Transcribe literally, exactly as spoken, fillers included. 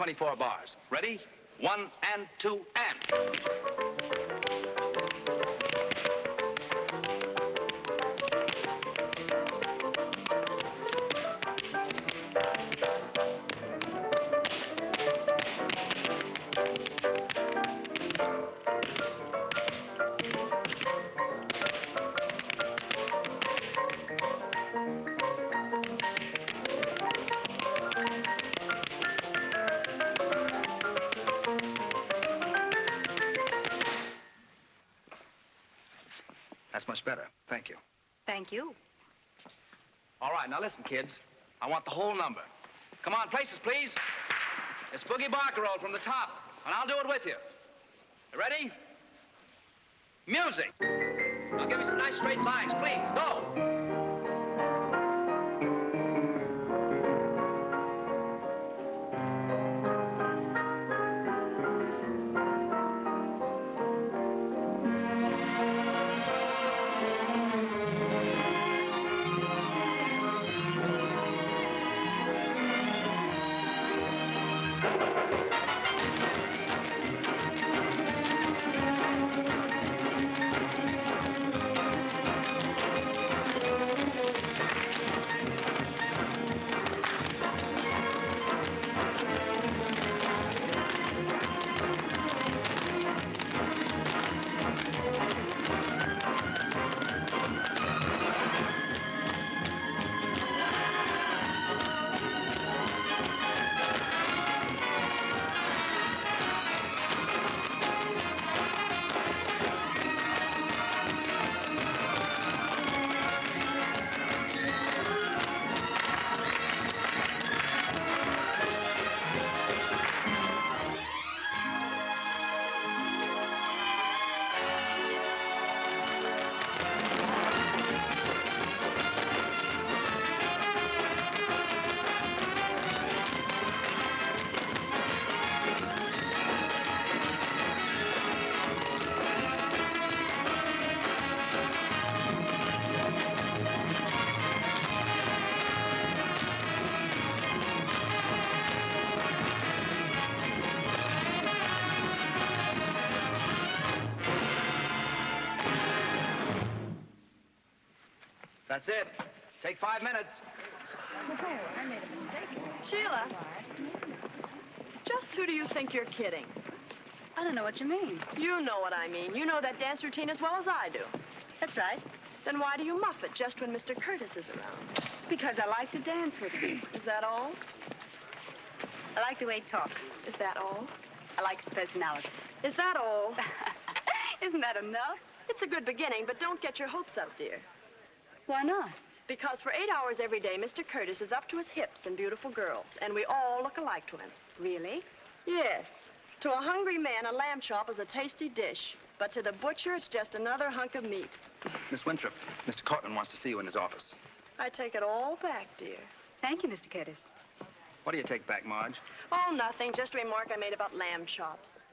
twenty-four bars. Ready? One and two and. That's much better. Thank you. Thank you. All right, now listen, kids. I want the whole number. Come on, places, please. It's Boogie Barcarolle from the top, and I'll do it with you. You ready? Music. Now give me some nice straight lines, please. Go. That's it. Take five minutes. I made a mistake. Sheila, just who do you think you're kidding? I don't know what you mean. You know what I mean. You know that dance routine as well as I do. That's right. Then why do you muff it just when Mister Curtis is around? Because I like to dance with him. Is that all? I like the way he talks. Is that all? I like his personality. Is that all? Isn't that enough? It's a good beginning, but don't get your hopes up, dear. Why not? Because for eight hours every day, Mister Curtis is up to his hips in beautiful girls, and we all look alike to him. Really? Yes. To a hungry man, a lamb chop is a tasty dish, but to the butcher, it's just another hunk of meat. Miss Winthrop, Mister Cortland wants to see you in his office. I take it all back, dear. Thank you, Mister Curtis. What do you take back, Marge? Oh, nothing. Just a remark I made about lamb chops.